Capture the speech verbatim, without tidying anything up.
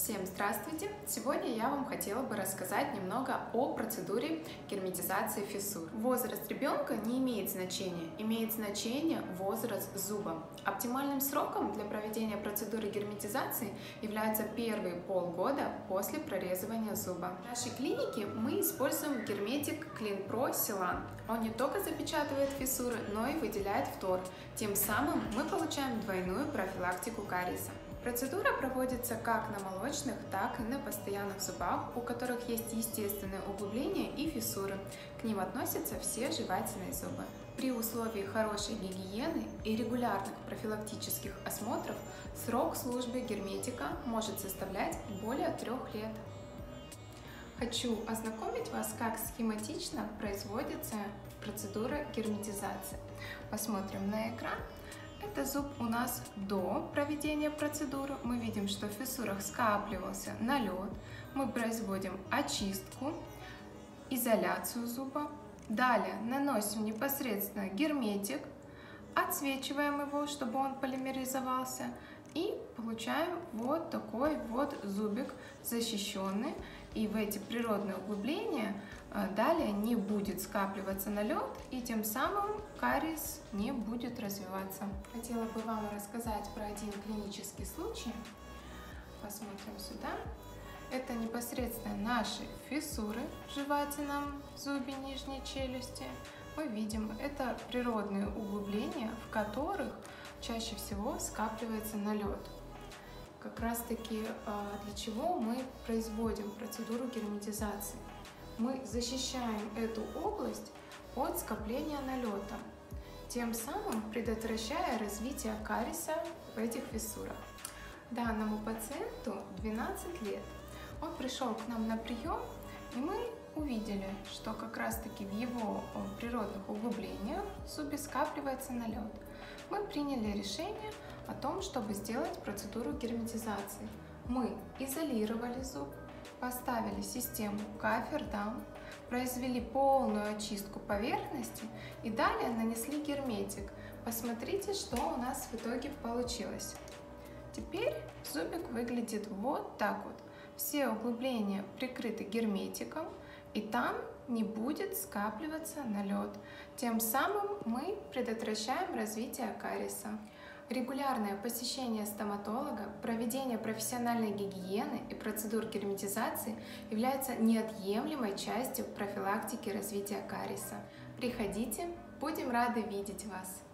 Всем здравствуйте! Сегодня я вам хотела бы рассказать немного о процедуре герметизации фиссур. Возраст ребенка не имеет значения, имеет значение возраст зуба. Оптимальным сроком для проведения процедуры герметизации является первые полгода после прорезывания зуба. В нашей клинике мы используем герметик CleanPro Sealant. Он не только запечатывает фиссуры, но и выделяет фтор. Тем самым мы получаем двойную профилактику кариеса. Процедура проводится как на молочных, так и на постоянных зубах, у которых есть естественные углубления и фиссуры. К ним относятся все жевательные зубы. При условии хорошей гигиены и регулярных профилактических осмотров срок службы герметика может составлять более трех лет. Хочу ознакомить вас, как схематично производится процедура герметизации. Посмотрим на экран. Это зуб у нас до проведения процедуры. Мы видим, что в фиссурах скапливался налет. Мы производим очистку, изоляцию зуба. Далее наносим непосредственно герметик, отсвечиваем его, чтобы он полимеризовался. И получаем вот такой вот зубик защищенный. И в эти природные углубления далее не будет скапливаться налет, и тем самым кариес не будет развиваться. Хотела бы вам рассказать про один клинический случай. Посмотрим сюда. Это непосредственно наши фиссуры в жевательном зубе нижней челюсти. Мы видим, это природные углубления, в которых чаще всего скапливается налет. Как раз таки для чего мы производим процедуру герметизации. Мы защищаем эту область от скопления налета, тем самым предотвращая развитие кариеса в этих фиссурах. Данному пациенту двенадцать лет. Он пришел к нам на прием, и мы увидели, что как раз таки в его природных углублениях в зубе скапливается налет. Мы приняли решение о том, чтобы сделать процедуру герметизации. Мы изолировали зуб, поставили систему Кафердам, произвели полную очистку поверхности и далее нанесли герметик. Посмотрите, что у нас в итоге получилось. Теперь зубик выглядит вот так вот. Все углубления прикрыты герметиком, и там не будет скапливаться налет. Тем самым мы предотвращаем развитие кариеса. Регулярное посещение стоматолога, проведение профессиональной гигиены и процедур герметизации является неотъемлемой частью профилактики развития кариеса. Приходите, будем рады видеть вас!